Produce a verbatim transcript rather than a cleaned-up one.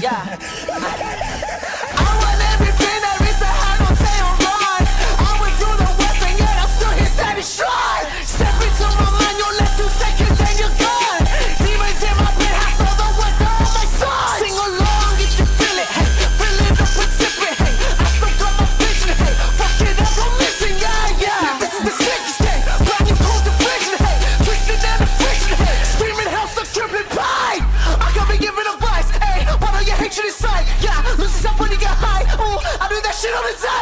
yeah. I want everything that is a high on say on run. I went through the west and yet I'm still here standing strong. Step into my mind, you're left two seconds and you're gone. Demons in my brain, I saw the west of all my sons. Sing along if you feel it, hey, feel it up and sip it, hey. I still got my vision, hey, fuck it up, I'm missing, yeah, yeah. This is the sickest thing, brand new cold division, hey, twisted and efficient, hey, screaming hell, so tripping pie. I can be giving advice, hey, but all your hatred inside, yeah, lose yourself when you get high, ooh, I do that shit all the time.